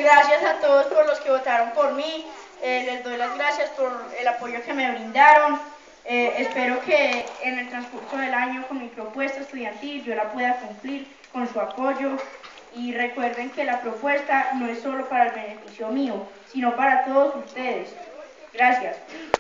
Gracias a todos por los que votaron por mí, les doy las gracias por el apoyo que me brindaron. Espero que en el transcurso del año con mi propuesta estudiantil yo la pueda cumplir con su apoyo, y recuerden que la propuesta no es solo para el beneficio mío, sino para todos ustedes. Gracias.